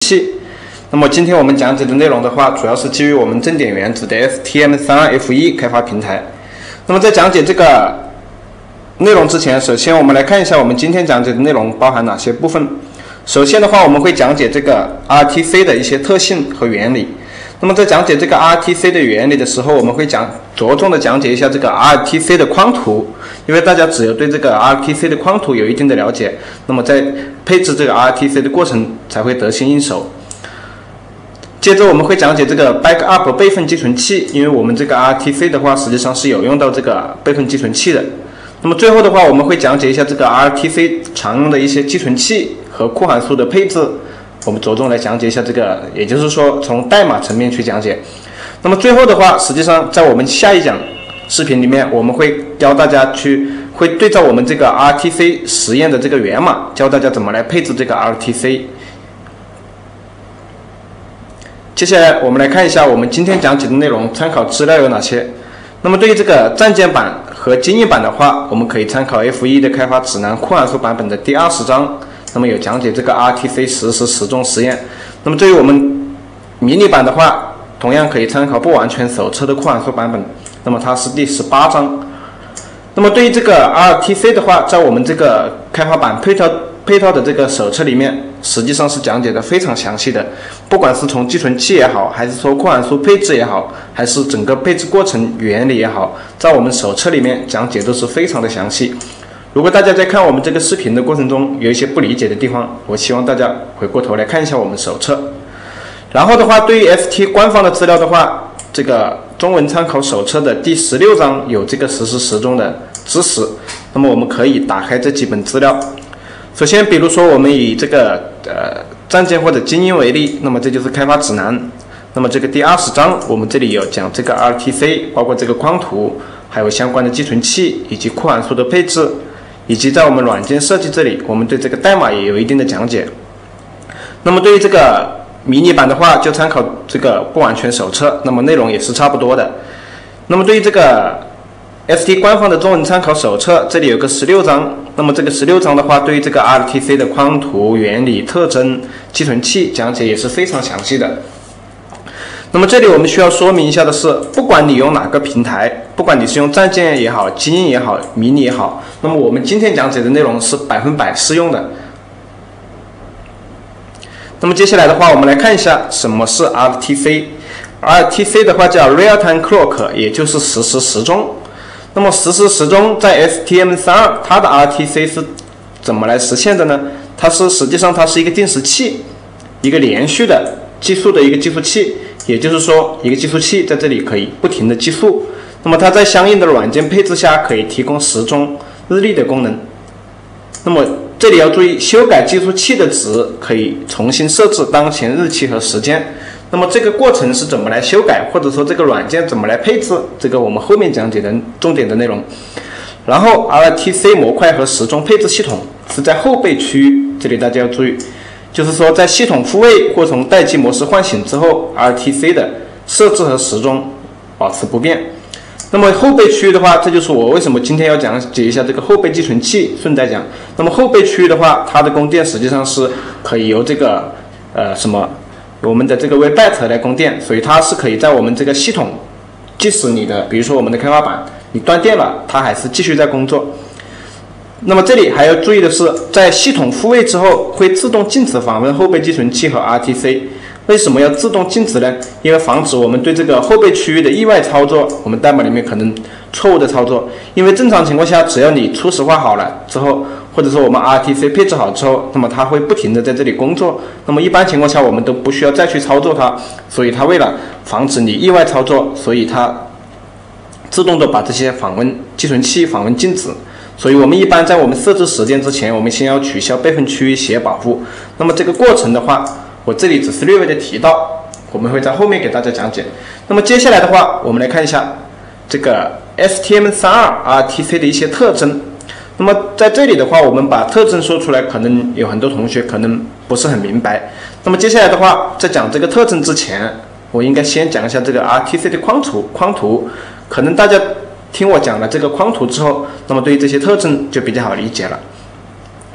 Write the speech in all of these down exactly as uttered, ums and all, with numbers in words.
器。那么今天我们讲解的内容的话，主要是基于我们正点原子的 S T M 三二 F 一 开发平台。那么在讲解这个内容之前，首先我们来看一下我们今天讲解的内容包含哪些部分。首先的话，我们会讲解这个 R T C 的一些特性和原理。那么在讲解这个 R T C 的原理的时候，我们会讲着重的讲解一下这个 R T C 的框图，因为大家只有对这个 R T C 的框图有一定的了解，那么在配置这个 R T C 的过程才会得心应手。接着我们会讲解这个 backup 备份寄存器，因为我们这个 R T C 的话实际上是有用到这个备份寄存器的。那么最后的话，我们会讲解一下这个 R T C 常用的一些寄存器和库函数的配置，我们着重来讲解一下这个，也就是说从代码层面去讲解。那么最后的话，实际上在我们下一讲视频里面，我们会教大家去会对照我们这个 R T C 实验的这个源码，教大家怎么来配置这个 R T C。接下来我们来看一下我们今天讲解的内容，参考资料有哪些。那么对于这个战舰版和精英版的话，我们可以参考 F 一 的开发指南库函数版本的第二十章，那么有讲解这个 R T C 实时时钟实验。那么对于我们迷你版的话，同样可以参考不完全手册的库函数版本，那么它是第十八章。那么对于这个 R T C 的话，在我们这个开发版配套配套的这个手册里面，实际上是讲解的非常详细的，不管是从寄存器也好，还是说库函数配置也好，还是整个配置过程原理也好，在我们手册里面讲解都是非常的详细。如果大家在看我们这个视频的过程中有一些不理解的地方，我希望大家回过头来看一下我们手册。然后的话，对于 S T 官方的资料的话，这个中文参考手册的第十六章有这个实时时钟的知识，那么我们可以打开这几本资料。首先比如说我们以这个呃战舰或者精英为例，那么这就是开发指南。那么这个第二十章我们这里有讲这个 R T C， 包括这个框图，还有相关的寄存器以及库函数的配置，以及在我们软件设计这里，我们对这个代码也有一定的讲解。那么对于这个迷你版的话，就参考这个不完全手册，那么内容也是差不多的。那么对于这个 S T 官方的中文参考手册，这里有个十六章，那么这个十六章的话，对于这个 R T C 的框图、原理、特征、寄存器讲解也是非常详细的。那么这里我们需要说明一下的是，不管你用哪个平台，不管你是用战舰也好、精英也好、迷你也好，那么我们今天讲解的内容是百分百适用的。那么接下来的话，我们来看一下什么是 R T C。R T C 的话叫 Real Time Clock， 也就是实时时钟。那么实时时钟在 S T M 三二 它的 R T C 是怎么来实现的呢？它是实际上它是一个定时器，一个连续的计数的一个计数器，也就是说一个计数器在这里可以不停的计数。那么它在相应的软件配置下可以提供时钟、日历的功能。那么这里要注意，修改计数器的值可以重新设置当前日期和时间。那么这个过程是怎么来修改，或者说这个软件怎么来配置，这个我们后面讲解的重点的内容。然后 R T C 模块和时钟配置系统是在后备区域，这里大家要注意，就是说在系统复位或从待机模式唤醒之后， R T C 的设置和时钟保持不变。那么后备区域的话，这就是我为什么今天要讲解一下这个后备寄存器，顺带讲。那么后备区域的话，它的供电实际上是可以由这个呃什么我们的这个 Webbat 来供电，所以它是可以在我们这个系统，即使你的比如说我们的开发板你断电了，它还是继续在工作。那么这里还要注意的是，在系统复位之后会自动禁止访问后备寄存器和 R T C。为什么要自动禁止呢？因为防止我们对这个后备区域的意外操作，我们代码里面可能错误的操作。因为正常情况下，只要你初始化好了之后，或者说我们 R T C 配置好之后，那么它会不停的在这里工作。那么一般情况下，我们都不需要再去操作它。所以它为了防止你意外操作，所以它自动的把这些访问寄存器访问禁止。所以我们一般在我们设置时间之前，我们先要取消备份区域写保护。那么这个过程的话，我这里只是略微的提到，我们会在后面给大家讲解。那么接下来的话，我们来看一下这个 S T M 三二 R T C 的一些特征。那么在这里的话，我们把特征说出来，可能有很多同学可能不是很明白。那么接下来的话，在讲这个特征之前，我应该先讲一下这个 R T C 的框图。框图可能大家听我讲了这个框图之后，那么对于这些特征就比较好理解了。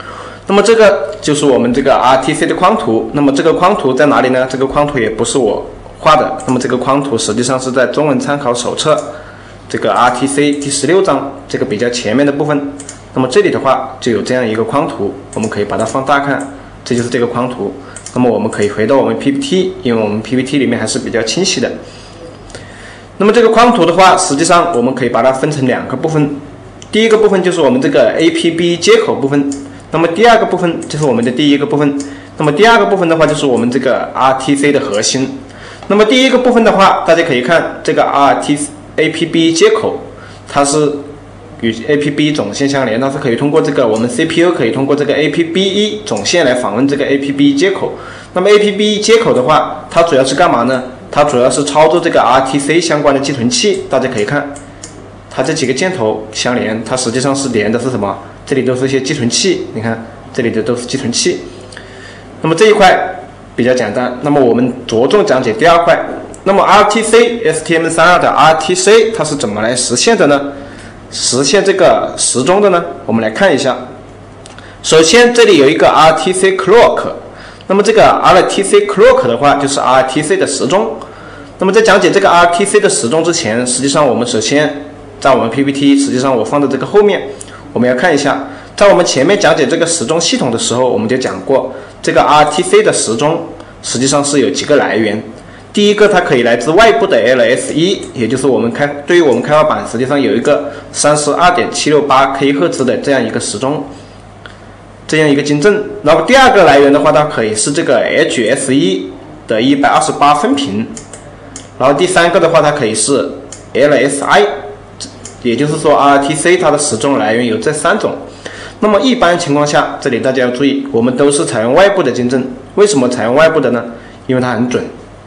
那么这个就是我们这个 R T C 的框图。那么这个框图在哪里呢？这个框图也不是我画的。那么这个框图实际上是在中文参考手册这个 R T C 第十六章这个比较前面的部分。那么这里的话就有这样一个框图，我们可以把它放大看，这就是这个框图。那么我们可以回到我们 P P T， 因为我们 P P T 里面还是比较清晰的。那么这个框图的话，实际上我们可以把它分成两个部分。第一个部分就是我们这个 A P B 接口部分。那么第二个部分就是我们的第一个部分，那么第二个部分的话就是我们这个 R T C 的核心。那么第一个部分的话，大家可以看这个 R T A P B 接口，它是与 A P B 总线相连，它是可以通过这个我们 C P U 可以通过这个 A P B 一 总线来访问这个 A P B 接口。那么 A P B 接口的话，它主要是干嘛呢？它主要是操作这个 R T C 相关的寄存器。大家可以看，它这几个箭头相连，它实际上是连的是什么？这里都是一些寄存器，你看这里的都是寄存器。那么这一块比较简单，那么我们着重讲解第二块。那么 R T C S T M 三十二 的 R T C 它是怎么来实现的呢？实现这个时钟的呢？我们来看一下。首先这里有一个 R T C clock， 那么这个 R T C clock 的话就是 R T C 的时钟。那么在讲解这个 R T C 的时钟之前，实际上我们首先在我们 P P T 实际上我放在这个后面。我们要看一下，在我们前面讲解这个时钟系统的时候，我们就讲过，这个 R T C 的时钟实际上是有几个来源。第一个，它可以来自外部的 L S I， 也就是我们开对于我们开发板实际上有一个 三十二点七六八 K 赫兹的这样一个时钟，这样一个晶阵。然后第二个来源的话，它可以是这个 H S I 的一百二十八分频。然后第三个的话，它可以是 L S I。也就是说 R T C 它的时钟来源有这三种。那么一般情况下，这里大家要注意，我们都是采用外部的晶阵。为什么采用外部的呢？因为它很准。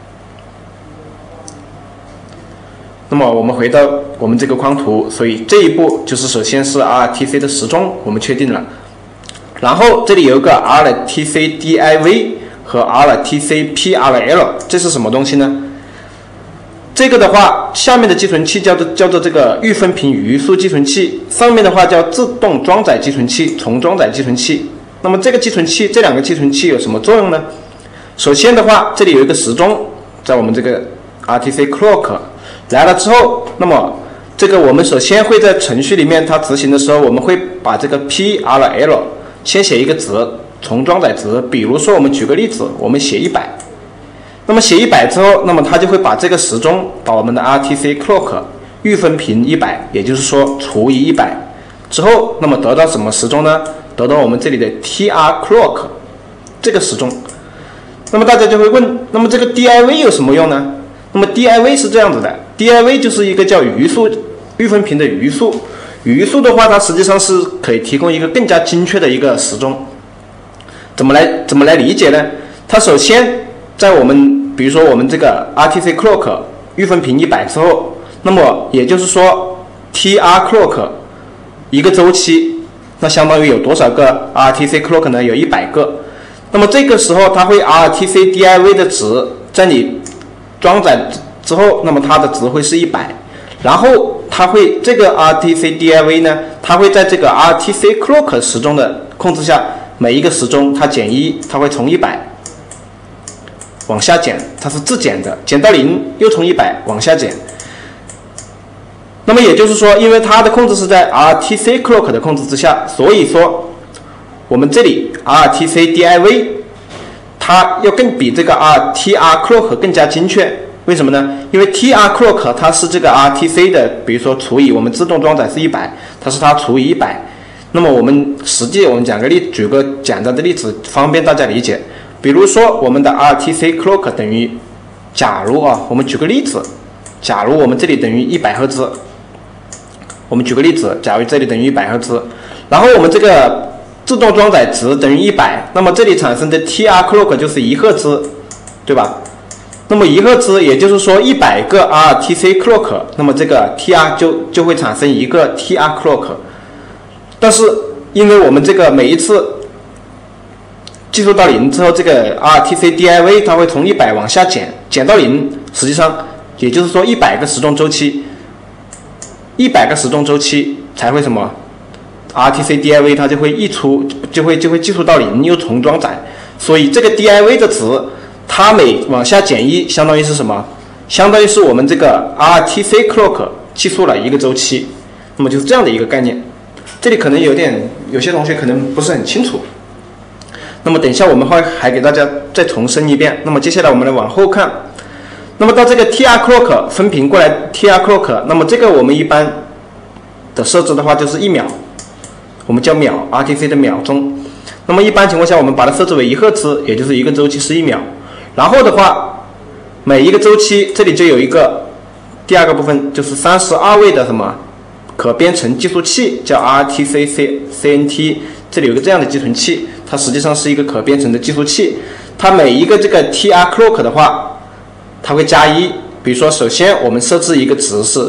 那么我们回到我们这个框图，所以这一步就是首先是 R T C 的时钟，我们确定了。然后这里有一个 R T C D I V 和 R T C P R L， 这是什么东西呢？这个的话，下面的寄存器叫做叫做这个预分频余数寄存器，上面的话叫自动装载寄存器、重装载寄存器。那么这个寄存器，这两个寄存器有什么作用呢？首先的话，这里有一个时钟，在我们这个 R T C clock 来了之后，那么这个我们首先会在程序里面它执行的时候，我们会把这个 P R L 先写一个值，重装载值。比如说我们举个例子，我们写一百。那么写一百之后，那么它就会把这个时钟把我们的 R T C clock 预分频一百，也就是说除以一百之后，那么得到什么时钟呢？得到我们这里的 T R clock 这个时钟。那么大家就会问，那么这个 D I V 有什么用呢？那么 D I V 是这样子的 ，D I V 就是一个叫余数预分频的余数。余数的话，它实际上是可以提供一个更加精确的一个时钟。怎么来怎么来理解呢？它首先在我们比如说我们这个 R T C clock 预分频一百之后，那么也就是说 T R clock 一个周期，那相当于有多少个 R T C clock 呢？有一百个。那么这个时候它会 R T C D I V 的值在你装载之后，那么它的值会是一百，然后它会这个 R T C D I V 呢，它会在这个 R T C clock 时钟的控制下，每一个时钟它减一，它会从一百往下减，它是自减的，减到零又从一百往下减。那么也就是说，因为它的控制是在 R T C clock 的控制之下，所以说我们这里 R T C D I V 它要更比这个 R T R clock 更加精确。为什么呢？因为 T R clock 它是这个 R T C 的，比如说除以我们自动装载是一百，它是它除以一百。那么我们实际我们讲个例，举个简单的例子，方便大家理解。比如说我们的 R T C clock 等于，假如啊，我们举个例子，假如我们这里等于一百赫兹，我们举个例子，假如这里等于一百赫兹，然后我们这个自动装载值等于一百，那么这里产生的 T R clock 就是一赫兹，对吧？那么一赫兹也就是说一百个 R T C clock， 那么这个 T R 就就会产生一个 T R clock。但是因为我们这个每一次计数到零之后，这个 R T C D I V 它会从一百往下减，减到零，实际上也就是说一百个时钟周期，一百个时钟周期才会什么 R T C D I V 它就会溢出，就会就会计数到零，又重装载。所以这个 D I V 的值，它每往下减一，相当于是什么？相当于是我们这个 R T C clock 计数了一个周期。那么就是这样的一个概念。这里可能有点，有些同学可能不是很清楚。那么等一下我们会还给大家再重申一遍。那么接下来我们来往后看。那么到这个 T R clock 分屏过来 T R clock， 那么这个我们一般的设置的话就是一秒，我们叫秒 R T C 的秒钟。那么一般情况下我们把它设置为一赫兹，也就是一个周期是一秒。然后的话，每一个周期这里就有一个第二个部分，就是三十二位的什么可编程计数器，叫 R T C C N T。这里有个这样的寄存器，它实际上是一个可编程的计数器。它每一个这个 T R clock 的话，它会加一。比如说，首先我们设置一个值是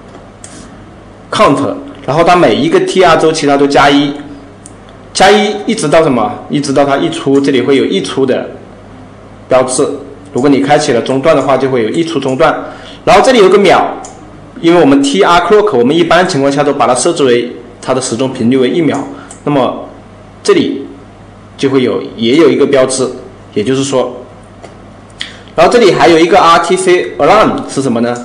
count， 然后它每一个 T R 周期它都加一，加一一直到什么？一直到它溢出，这里会有溢出的标志。如果你开启了中断的话，就会有溢出中断。然后这里有个秒，因为我们 T R clock 我们一般情况下都把它设置为它的时钟频率为一秒，那么这里就会有也有一个标志，也就是说，然后这里还有一个 R T C alarm 是什么呢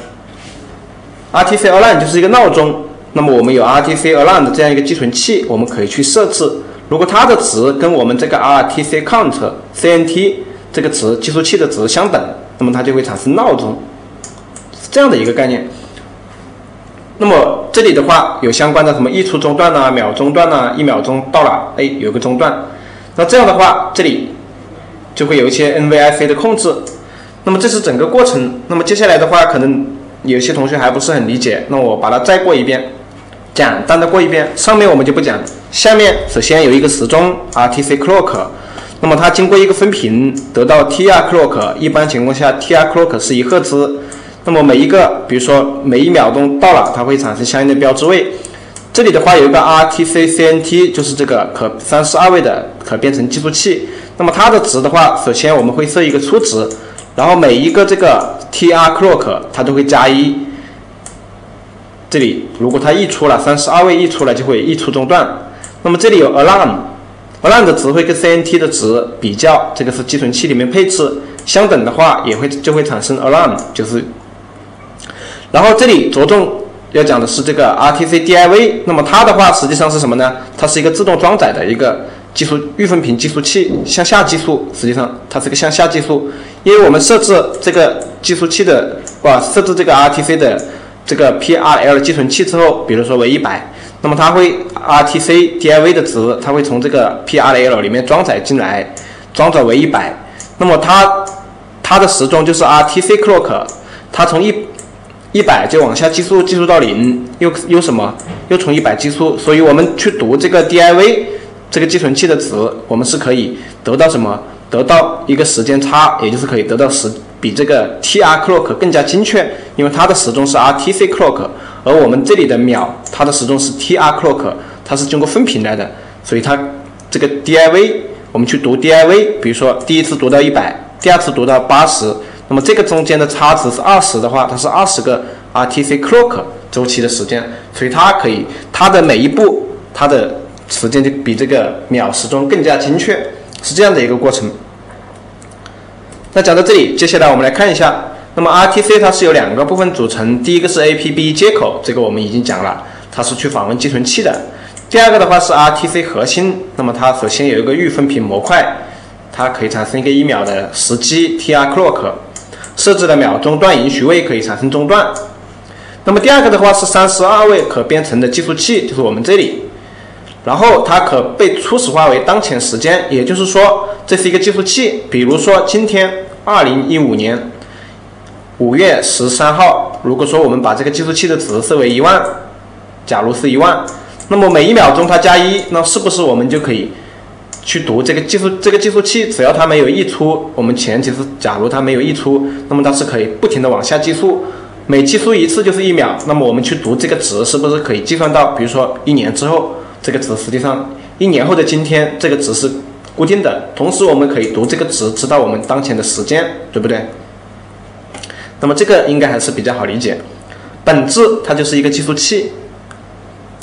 ？R T C alarm 就是一个闹钟。那么我们有 R T C alarm 的这样一个寄存器，我们可以去设置，如果它的值跟我们这个 R T C count C N T 这个值计数器的值相等，那么它就会产生闹钟，是这样的一个概念。那么这里的话有相关的什么溢出中断啊、秒中断啊，一秒钟到了，哎，有个中断。那这样的话，这里就会有一些 N V I C 的控制。那么这是整个过程。那么接下来的话，可能有些同学还不是很理解，那我把它再过一遍，简单的过一遍。上面我们就不讲，下面首先有一个时钟 R T C clock， 那么它经过一个分屏得到 T R clock， 一般情况下 T R clock 是一赫兹。那么每一个，比如说每一秒钟到了，它会产生相应的标志位。这里的话有一个 R T C C N T， 就是这个可三十二位的可编程计数器。那么它的值的话，首先我们会设一个初值，然后每一个这个 T R clock 它都会加一。这里如果它溢出了三十二位溢出来，就会溢出中断。那么这里有 alarm，alarm 的值会跟 C N T 的值比较，这个是寄存器里面配置，相等的话也会就会产生 alarm， 就是。然后这里着重要讲的是这个 R T C D I V， 那么它的话实际上是什么呢？它是一个自动装载的一个计数预分屏计数器，向下计数，实际上它是个向下计数。因为我们设置这个计数器的，哇，设置这个 R T C 的这个 P R L 寄存器之后，比如说为一百，那么它会 R T C D I V 的值，它会从这个 P R L 里面装载进来，装载为一百。那么它它的时钟就是 R T C clock， 它从一一百就往下计数，计数到零，又又什么？又从一百计数，所以我们去读这个 D I V 这个寄存器的值，我们是可以得到什么？得到一个时间差，也就是可以得到时比这个 T R clock 更加精确，因为它的时钟是 R T C clock， 而我们这里的秒，它的时钟是 T R clock， 它是经过分屏来的，所以它这个 D I V 我们去读 D I V， 比如说第一次读到一百，第二次读到八十。那么这个中间的差值是二十的话，它是二十个 R T C clock 周期的时间，所以它可以它的每一步它的时间就比这个秒时钟更加精确，是这样的一个过程。那讲到这里，接下来我们来看一下，那么 R T C 它是由两个部分组成，第一个是 A P B 接口，这个我们已经讲了，它是去访问寄存器的。第二个的话是 R T C 核心，那么它首先有一个预分屏模块，它可以产生一个一秒的时机 T R clock。设置的秒中断允许位可以产生中断。那么第二个的话是三十二位可编程的计数器，就是我们这里，然后它可被初始化为当前时间，也就是说这是一个计数器。比如说今天二零一五年五月十三号，如果说我们把这个计数器的值设为一万，假如是一万，那么每一秒钟它加一，那是不是我们就可以去读这个计数这个计数器，只要它没有溢出，我们前提是假如它没有溢出，那么它是可以不停的往下计数，每计数一次就是一秒，那么我们去读这个值是不是可以计算到，比如说一年之后，这个值实际上一年后的今天这个值是固定的，同时我们可以读这个值知道我们当前的时间，对不对？那么这个应该还是比较好理解，本质它就是一个计数器。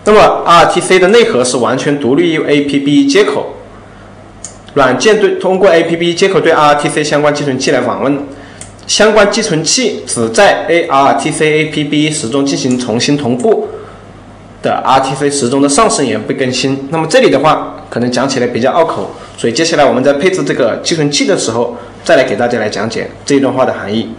那么 R T C 的内核是完全独立于 A P B 接口，软件对通过 A P B 接口对 R T C 相关寄存器来访问，相关寄存器只在 R T C A P B 时钟进行重新同步的 R T C 时钟的上升也不更新。那么这里的话可能讲起来比较拗口，所以接下来我们在配置这个寄存器的时候，再来给大家来讲解这一段话的含义。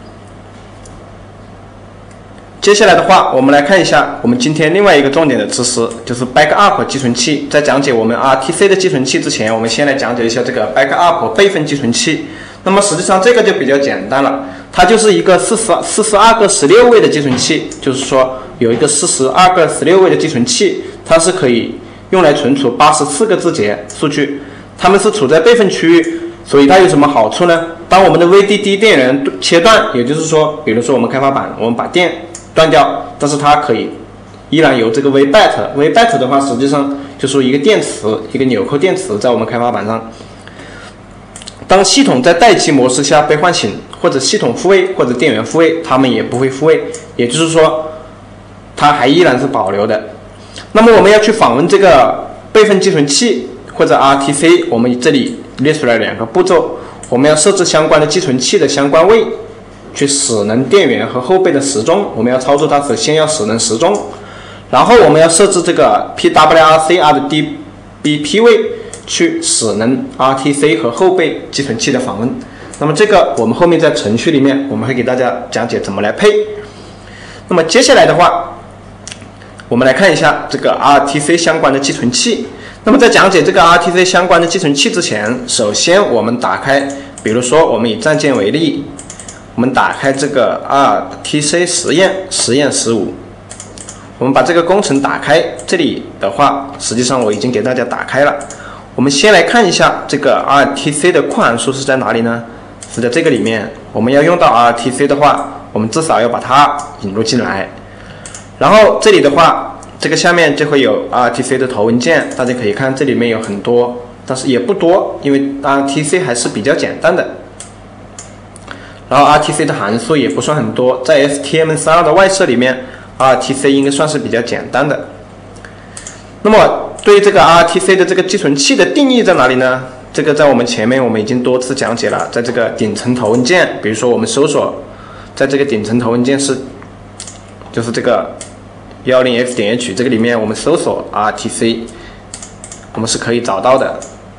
接下来的话，我们来看一下我们今天另外一个重点的知识，就是 backup 寄存器。在讲解我们 R T C 的寄存器之前，我们先来讲解一下这个 backup 备份寄存器。那么实际上这个就比较简单了，它就是一个四十四十二个十六位的寄存器，就是说有一个四十二个十六位的寄存器，它是可以用来存储八十四个字节数据，它们是处在备份区域，所以它有什么好处呢？当我们的 V D D 电源切断，也就是说，比如说我们开发板我们把电断掉，但是它可以依然由这个 V B A T，V B A T 的话实际上就是一个电池，一个纽扣电池在我们开发板上。当系统在待机模式下被唤醒，或者系统复位或者电源复位，它们也不会复位，也就是说它还依然是保留的。那么我们要去访问这个备份寄存器或者 R T C， 我们这里列出来两个步骤，我们要设置相关的寄存器的相关位，去使能电源和后备的时钟，我们要操作它时先要使能时钟，然后我们要设置这个 P W R C R 的 D B P 位，去使能 R T C 和后备寄存器的访问。那么这个我们后面在程序里面我们会给大家讲解怎么来配。那么接下来的话，我们来看一下这个 R T C 相关的寄存器。那么在讲解这个 R T C 相关的寄存器之前，首先我们打开，比如说我们以战舰为例，我们打开这个 R T C 实验实验十五，我们把这个工程打开。这里的话实际上我已经给大家打开了。我们先来看一下这个 R T C 的扩函数是在哪里呢？是在这个里面。我们要用到 R T C 的话，我们至少要把它引入进来。然后这里的话，这个下面就会有 R T C 的头文件，大家可以看这里面有很多，但是也不多，因为 R T C 还是比较简单的。然后 R T C 的函数也不算很多，在 S T M 三十二 的外设里面 ，R T C 应该算是比较简单的。那么对于这个 R T C 的这个寄存器的定义在哪里呢？这个在我们前面我们已经多次讲解了，在这个顶层头文件，比如说我们搜索，在这个顶层头文件是，就是这个 一十 F 点 H 这个里面我们搜索 R T C， 我们是可以找到的。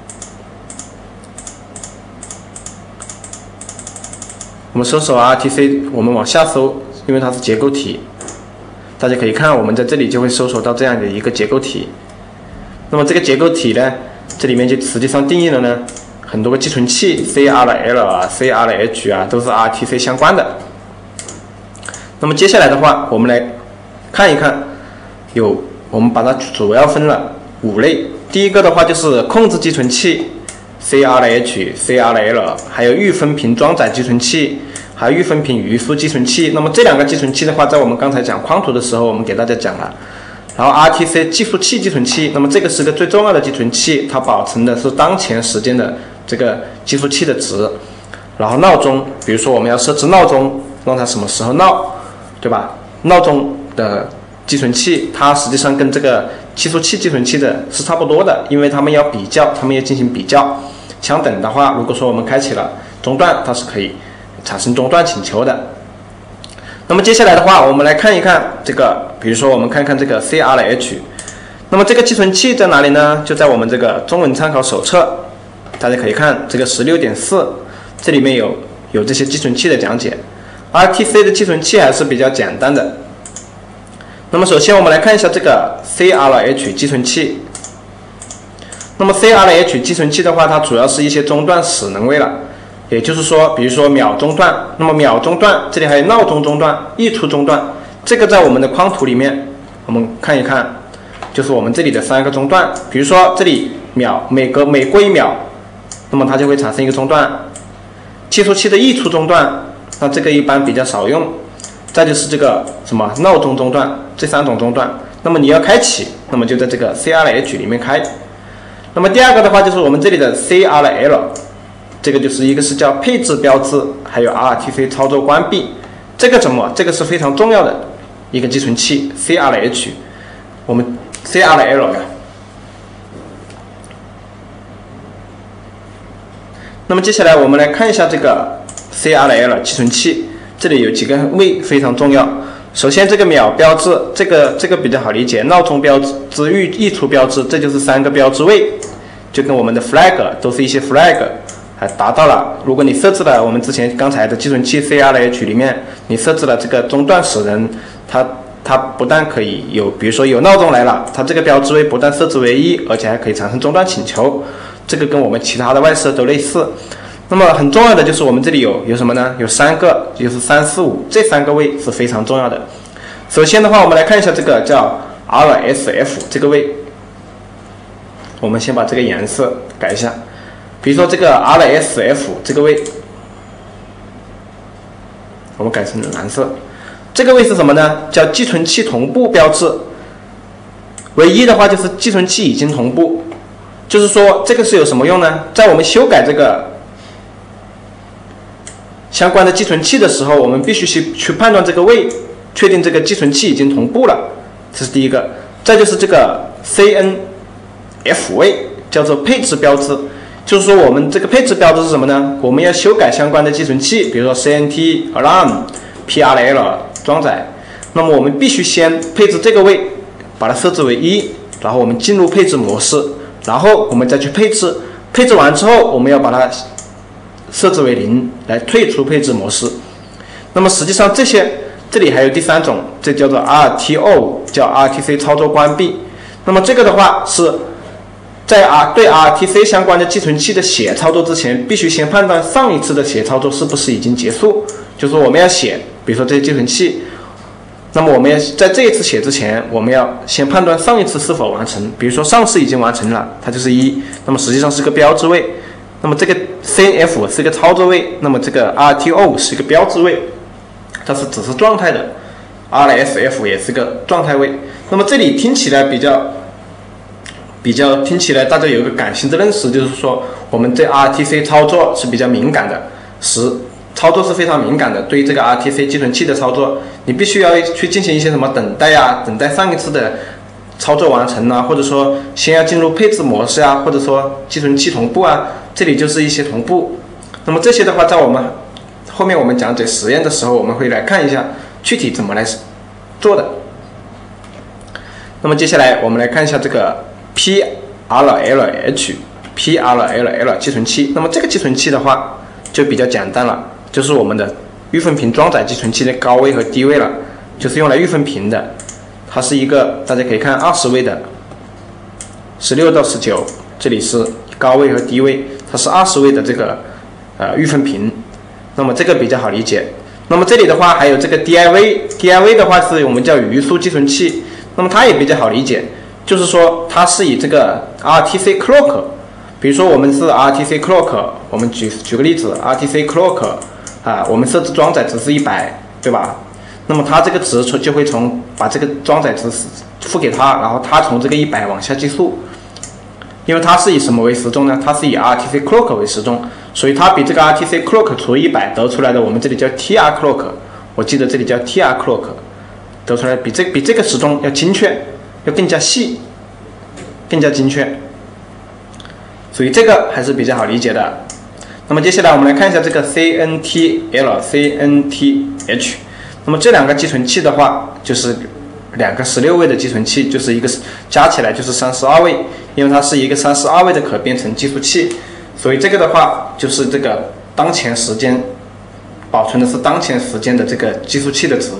我们搜索 R T C， 我们往下搜，因为它是结构体，大家可以看我们在这里就会搜索到这样的一个结构体。那么这个结构体呢，这里面就实际上定义了呢很多个寄存器 C R L 啊 C R H 啊都是 R T C 相关的。那么接下来的话，我们来看一看，有我们把它主要分了五类。第一个的话就是控制寄存器 C R H、C R L， 还有预分频装载寄存器，还有预分频余数寄存器。那么这两个寄存器的话，在我们刚才讲框图的时候，我们给大家讲了。然后 R T C 计数器寄存器，那么这个是个最重要的寄存器，它保存的是当前时间的这个计数器的值。然后闹钟，比如说我们要设置闹钟，让它什么时候闹，对吧？闹钟的寄存器，它实际上跟这个计数器寄存器的是差不多的，因为它们要比较，它们要进行比较。相等的话，如果说我们开启了中断，它是可以产生中断请求的。那么接下来的话，我们来看一看这个，比如说我们看看这个 C R H， 那么这个寄存器在哪里呢？就在我们这个中文参考手册，大家可以看这个 十六点四， 这里面有有这些寄存器的讲解。R T C 的寄存器还是比较简单的。那么首先我们来看一下这个 C R H 寄存器。那么 C R H 寄存器的话，它主要是一些中断使能位了。也就是说，比如说秒中断，那么秒中断，这里还有闹钟中断、溢出中断，这个在我们的框图里面，我们看一看，就是我们这里的三个中断。比如说这里秒每隔每过一秒，那么它就会产生一个中断。计数器的溢出中断，那这个一般比较少用。再就是这个什么闹钟中断，这三种中断，那么你要开启，那么就在这个 C R H 里面开。那么第二个的话就是我们这里的 C R L。这个就是一个是叫配置标志，还有 R T C 操作关闭，这个怎么？这个是非常重要的一个寄存器 C R H。我们 C R L 呀。那么接下来我们来看一下这个 C R L 寄存器，这里有几个位非常重要。首先这个秒标志，这个这个比较好理解，闹钟标志、预溢出标志，这就是三个标志位，就跟我们的 flag 都是一些 flag， 还达到了。如果你设置了我们之前刚才的寄存器 C R H 里面，你设置了这个中断死人，它它不但可以有，比如说有闹钟来了，它这个标志位不但设置为一，而且还可以产生中断请求。这个跟我们其他的外设都类似。那么很重要的就是我们这里有有什么呢？有三个，就是三四五这三个位是非常重要的。首先的话，我们来看一下这个叫 R S F 这个位，我们先把这个颜色改一下，比如说这个 R S F 这个位，我们改成蓝色。这个位是什么呢？叫寄存器同步标志。唯一的话就是寄存器已经同步。就是说，这个是有什么用呢？在我们修改这个相关的寄存器的时候，我们必须去去判断这个位，确定这个寄存器已经同步了，这是第一个。再就是这个 C N F 位，叫做配置标志。就是说，我们这个配置标志是什么呢？我们要修改相关的寄存器，比如说 C N T Alarm P R L 装载，那么我们必须先配置这个位，把它设置为一，然后我们进入配置模式。然后我们再去配置，配置完之后，我们要把它设置为零，来退出配置模式。那么实际上这些，这里还有第三种，这叫做 R T O， 叫 R T C 操作关闭。那么这个的话是在 R 对 R T C 相关的寄存器的写操作之前，必须先判断上一次的写操作是不是已经结束。就是说我们要写，比如说这些寄存器。那么我们要在这一次写之前，我们要先判断上一次是否完成。比如说上次已经完成了，它就是一，那么实际上是个标志位。那么这个 C N F 是一个操作位，那么这个 R T O 是一个标志位，它是只是状态的。R S F 也是个状态位。那么这里听起来比较比较听起来大家有一个感性的认识，就是说我们对 R T C 操作是比较敏感的，是。操作是非常敏感的，对于这个 R T C 寄存器的操作，你必须要去进行一些什么等待啊，等待上一次的操作完成啊，或者说先要进入配置模式啊，或者说寄存器同步啊，这里就是一些同步。那么这些的话，在我们后面我们讲解实验的时候，我们会来看一下具体怎么来做的。那么接下来我们来看一下这个 P R L H P R L L 寄存器。那么这个寄存器的话就比较简单了。就是我们的预分屏装载寄存器的高位和低位了，就是用来预分屏的。它是一个大家可以看二十位的，十六到十九，这里是高位和低位，它是二十位的这个呃预分屏。那么这个比较好理解。那么这里的话还有这个 D I V，D I V 的话是我们叫余数寄存器，那么它也比较好理解，就是说它是以这个 R T C clock， 比如说我们是 R T C clock， 我们举举个例子 ，R T C clock。啊，我们设置装载值是一百，对吧？那么它这个值就会从把这个装载值付给它，然后它从这个一百往下计数，因为它是以什么为时钟呢？它是以 R T C clock 为时钟，所以它比这个 R T C clock 除以一百得出来的，我们这里叫 T R clock， 我记得这里叫 T R clock， 得出来比这比这个时钟要精确，要更加细，更加精确，所以这个还是比较好理解的。那么接下来我们来看一下这个 C N T L、C N T H。那么这两个寄存器的话，就是两个十六位的寄存器，就是一个加起来就是三十二位，因为它是一个三十二位的可编程计数器，所以这个的话就是这个当前时间保存的是当前时间的这个计数器的值。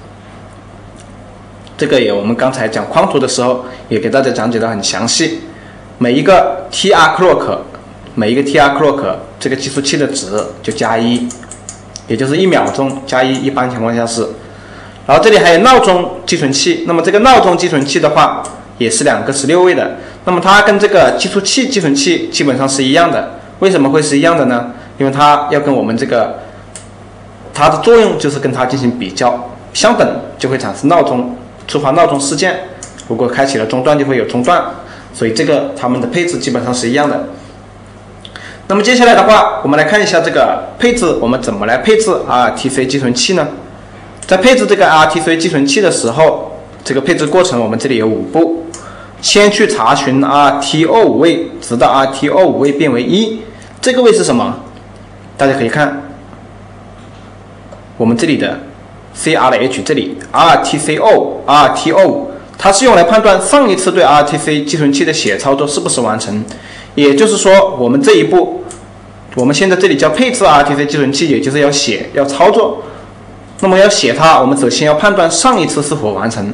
这个也我们刚才讲框图的时候也给大家讲解的很详细，每一个 T R clock。每一个 T R clock 这个计数器的值就加一，也就是一秒钟加一，一般情况下是。然后这里还有闹钟寄存器，那么这个闹钟寄存器的话也是两个十六位的，那么它跟这个计数器寄存器基本上是一样的。为什么会是一样的呢？因为它要跟我们这个它的作用就是跟它进行比较，相等就会产生闹钟，触发闹钟事件。如果开启了中断就会有中断，所以这个它们的配置基本上是一样的。那么接下来的话，我们来看一下这个配置，我们怎么来配置 R T C 寄存器呢？在配置这个 R T C 寄存器的时候，这个配置过程我们这里有五步。 先去查询 R T 二十五 位，直到 R T 二十五 位变为一。这个位是什么？大家可以看我们这里的 C R H 这里 R T C 二 R T 二十五， 它是用来判断上一次对 R T C 寄存器的写操作是不是完成。也就是说，我们这一步，我们现在这里叫配置 R T C 寄存器，也就是要写要操作。那么要写它，我们首先要判断上一次是否完成，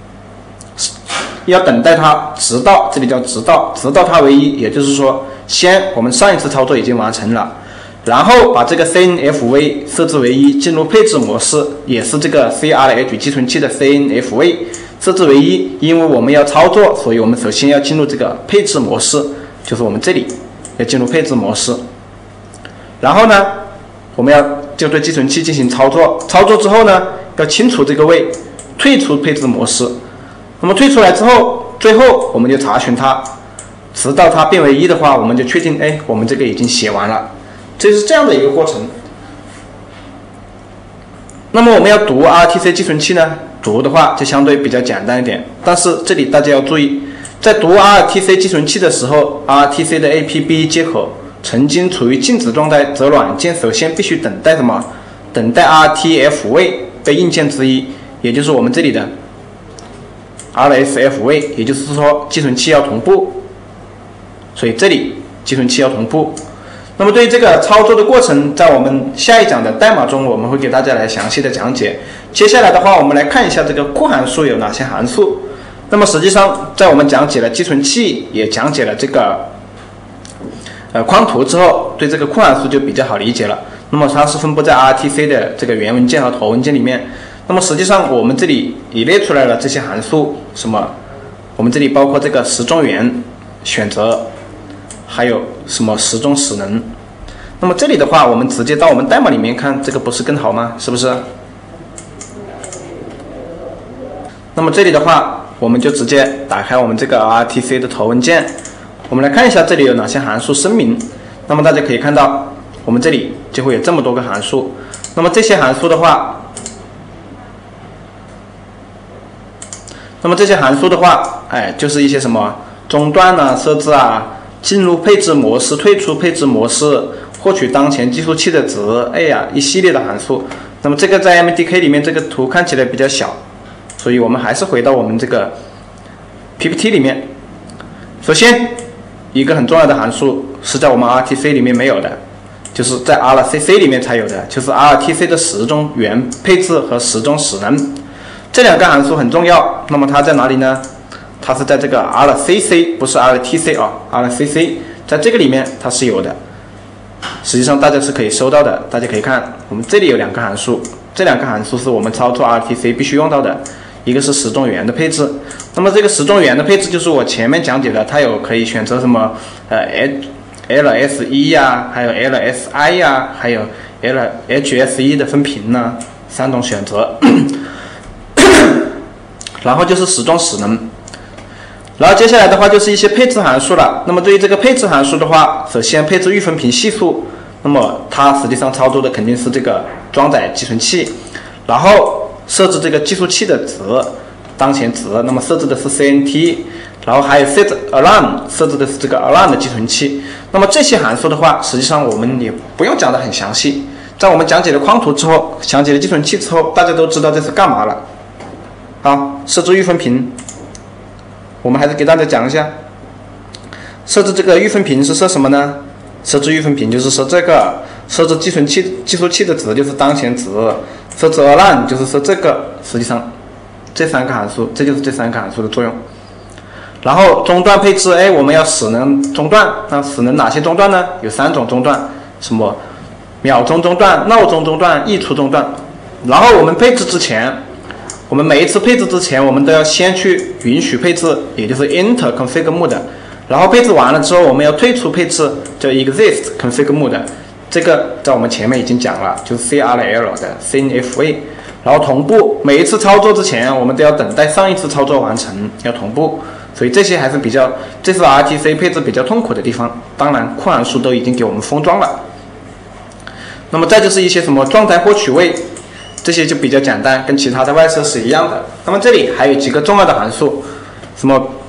要等待它直到这里叫直到直到它为一，也就是说，先我们上一次操作已经完成了，然后把这个 C N F 位设置为一，进入配置模式，也是这个 C R H 寄存器的 C N F 位设置为一，因为我们要操作，所以我们首先要进入这个配置模式，就是我们这里要进入配置模式，然后呢，我们要就对寄存器进行操作，操作之后呢，要清除这个位，退出配置模式。那么退出来之后，最后我们就查询它，直到它变为一的话，我们就确定，哎，我们这个已经写完了，这是这样的一个过程。那么我们要读 R T C 寄存器呢，读的话就相对比较简单一点，但是这里大家要注意，在读 R T C 寄存器的时候 ，R T C 的 A P B 接口曾经处于静止状态，则软件首先必须等待什么？等待 R T F 位被硬件之一，也就是我们这里的 R S F 位，也就是说寄存器要同步，所以这里寄存器要同步。那么对于这个操作的过程，在我们下一讲的代码中，我们会给大家来详细的讲解。接下来的话，我们来看一下这个库函数有哪些函数。那么实际上，在我们讲解了寄存器，也讲解了这个呃框图之后，对这个库函数就比较好理解了。那么它是分布在 R T C 的这个原文件和头文件里面。那么实际上我们这里也列出来了这些函数，什么？我们这里包括这个时钟元选择，还有什么时钟使能。那么这里的话，我们直接到我们代码里面看，这个不是更好吗？是不是？那么这里的话，我们就直接打开我们这个 R T C 的头文件，我们来看一下这里有哪些函数声明。那么大家可以看到，我们这里就会有这么多个函数。那么这些函数的话，那么这些函数的话，哎，就是一些什么中断啊、设置啊、进入配置模式、退出配置模式、获取当前计数器的值，哎呀，一系列的函数。那么这个在 M D K 里面这个图看起来比较小，所以我们还是回到我们这个 P P T 里面。首先，一个很重要的函数是在我们 R T C 里面没有的，就是在 R C C 里面才有的，就是 R T C 的时钟元配置和时钟使能。这两个函数很重要，那么它在哪里呢？它是在这个 R C C， 不是 R T C 啊 ，R C C 在这个里面它是有的。实际上大家是可以收到的，大家可以看，我们这里有两个函数，这两个函数是我们操作 R T C 必须用到的，一个是时钟元的配置。那么这个时钟元的配置就是我前面讲解的，它有可以选择什么呃 L S 一 呀，还有 L S I 呀，还有 L H S 一 的分频呢，三种选择。然后就是时钟使能，然后接下来的话就是一些配置函数了。那么对于这个配置函数的话，首先配置预分频系数，那么它实际上操作的肯定是这个装载寄存器，然后设置这个计数器的值，当前值，那么设置的是 C N T， 然后还有 set alarm， 设置的是这个 alarm 的寄存器。那么这些函数的话，实际上我们也不用讲得很详细，在我们讲解了框图之后，讲解了寄存器之后，大家都知道这是干嘛了。好，设置预分频，我们还是给大家讲一下，设置这个预分频是设什么呢？设置预分频就是设这个，设置寄存器计数器的值就是当前值，设置 alarm 就是设这个。实际上，这三个函数，这就是这三个函数的作用。然后中断配置，哎，我们要使能中断，那使能哪些中断呢？有三种中断，什么秒钟中断、闹钟中断、溢出中断。然后我们配置之前。我们每一次配置之前，我们都要先去允许配置，也就是 enter config mode， 然后配置完了之后，我们要退出配置，叫 exit config mode。这个在我们前面已经讲了，就是 C R L 的 C N F 位，然后同步。每一次操作之前，我们都要等待上一次操作完成，要同步。所以这些还是比较，这是 R T C 配置比较痛苦的地方。当然，库函数都已经给我们封装了。那么再就是一些什么状态获取位。这些就比较简单，跟其他的外设是一样的。那么这里还有几个重要的函数，什么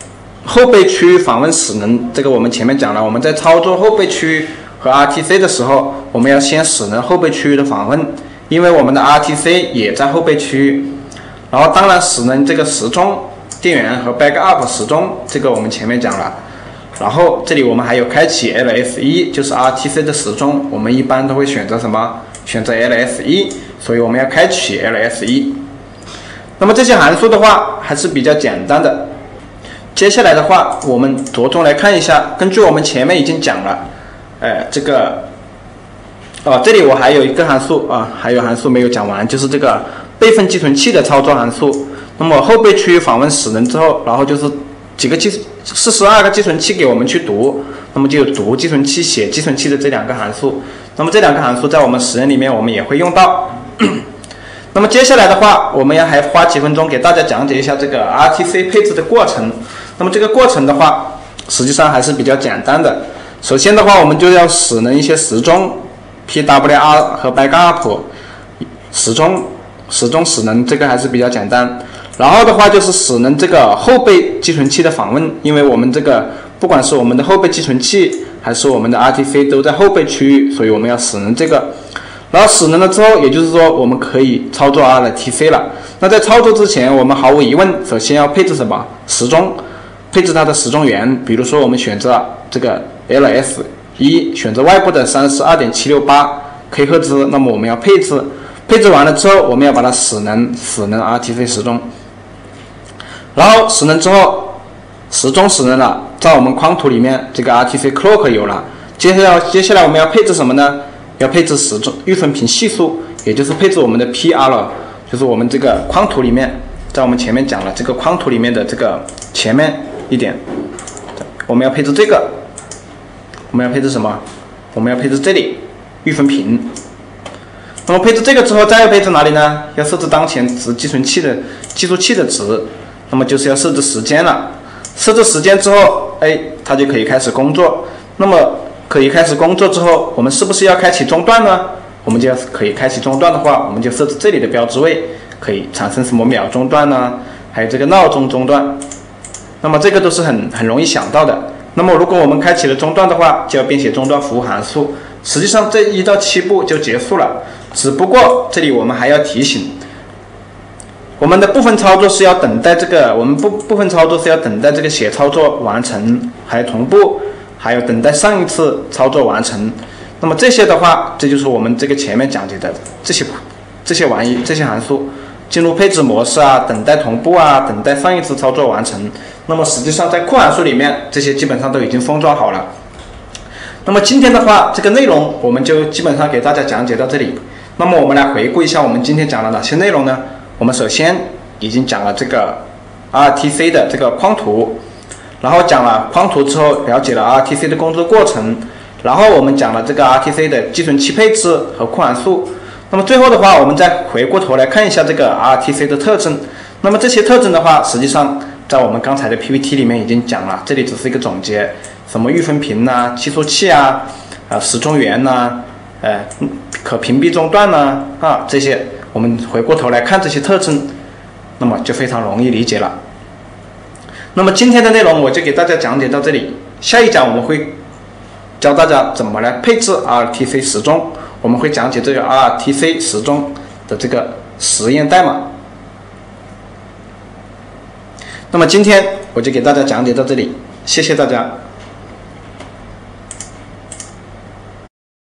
后备区域访问使能，这个我们前面讲了，我们在操作后备区域和 R T C 的时候，我们要先使能后备区域的访问，因为我们的 R T C 也在后备区域。然后当然使能这个时钟电源和 backup 时钟，这个我们前面讲了。然后这里我们还有开启 L S 一， 就是 R T C 的时钟，我们一般都会选择什么？选择 L S 一， 所以我们要开启 L S 一。那么这些函数的话还是比较简单的。接下来的话，我们着重来看一下，根据我们前面已经讲了，呃，这个，哦，这里我还有一个函数啊，还有函数没有讲完，就是这个备份寄存器的操作函数。那么后备区域访问使能之后，然后就是几个寄四十二个寄存器给我们去读，那么就有读寄存器、写寄存器的这两个函数。那么这两个函数在我们实验里面我们也会用到。那么接下来的话，我们要还花几分钟给大家讲解一下这个 R T C 配置的过程。那么这个过程的话，实际上还是比较简单的。首先的话，我们就要使能一些时钟 P W R 和 backup 时钟时钟使能，这个还是比较简单。然后的话就是使能这个后备寄存器的访问，因为我们这个不管是我们的后备寄存器还是我们的 R T C 都在后备区域，所以我们要使能这个。然后使能了之后，也就是说我们可以操作 R T C 了。那在操作之前，我们毫无疑问，首先要配置什么？时钟，配置它的时钟源。比如说我们选择这个 L S 一， 选择外部的 三十二点七六八 K 赫兹，那么我们要配置，配置完了之后，我们要把它使能，使能 R T C 时钟。然后使能之后，时钟使能了，在我们框图里面，这个 R T C clock 有了。接下来，接下来我们要配置什么呢？要配置时钟预分频系数，也就是配置我们的 P R， 就是我们这个框图里面，在我们前面讲了这个框图里面的这个前面一点，我们要配置这个，我们要配置什么？我们要配置这里预分频。那么配置这个之后，再要配置哪里呢？要设置当前值寄存器的计数器的值，那么就是要设置时间了。设置时间之后，哎，它就可以开始工作。那么可以开始工作之后，我们是不是要开启中断呢？我们就要可以开启中断的话，我们就设置这里的标志位，可以产生什么秒中断呢？还有这个闹钟中断。那么这个都是很很容易想到的。那么如果我们开启了中断的话，就要编写中断服务函数。实际上这一到七步就结束了。只不过这里我们还要提醒，我们的部分操作是要等待这个，我们部部分操作是要等待这个写操作完成，还有同步。还有等待上一次操作完成，那么这些的话，这就是我们这个前面讲解的这些这些玩意这些函数，进入配置模式啊，等待同步啊，等待上一次操作完成。那么实际上在库函数里面，这些基本上都已经封装好了。那么今天的话，这个内容我们就基本上给大家讲解到这里。那么我们来回顾一下我们今天讲了哪些内容呢？我们首先已经讲了这个 R T C 的这个框图。然后讲了框图之后，了解了 R T C 的工作过程，然后我们讲了这个 R T C 的寄存器配置和库函数。那么最后的话，我们再回过头来看一下这个 R T C 的特征。那么这些特征的话，实际上在我们刚才的 P P T 里面已经讲了，这里只是一个总结，什么预分频呐、计数器啊、啊时钟源呐、呃可屏蔽中断呐 啊, 啊这些，我们回过头来看这些特征，那么就非常容易理解了。那么今天的内容我就给大家讲解到这里，下一讲我们会教大家怎么来配置 R T C 时钟，我们会讲解这个 R T C 时钟的这个实验代码。那么今天我就给大家讲解到这里，谢谢大家。